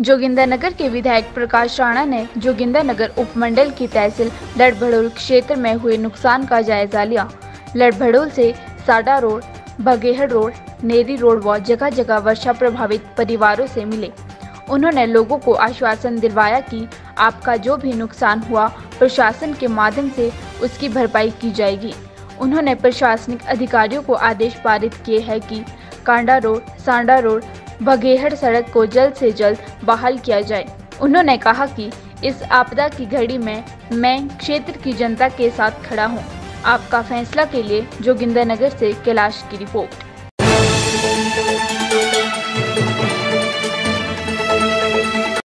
जोगिंदरनगर के विधायक प्रकाश राणा ने जोगिंदरनगर उपमंडल की तहसील लड़भड़ोल क्षेत्र में हुए नुकसान का जायजा लिया। लड़भड़ोल से साडा रोड, बघेहड़ रोड, नेरी रोड व जगह जगह वर्षा प्रभावित परिवारों से मिले। उन्होंने लोगों को आश्वासन दिलवाया कि आपका जो भी नुकसान हुआ प्रशासन के माध्यम से उसकी भरपाई की जाएगी। उन्होंने प्रशासनिक अधिकारियों को आदेश पारित किए हैं कि कांडा रोड, सांडा रोड, बघेहड़ सड़क को जल्द से जल्द बहाल किया जाए। उन्होंने कहा कि इस आपदा की घड़ी में मैं क्षेत्र की जनता के साथ खड़ा हूं। आपका फैसला के लिए जोगिंदरनगर से कैलाश की रिपोर्ट।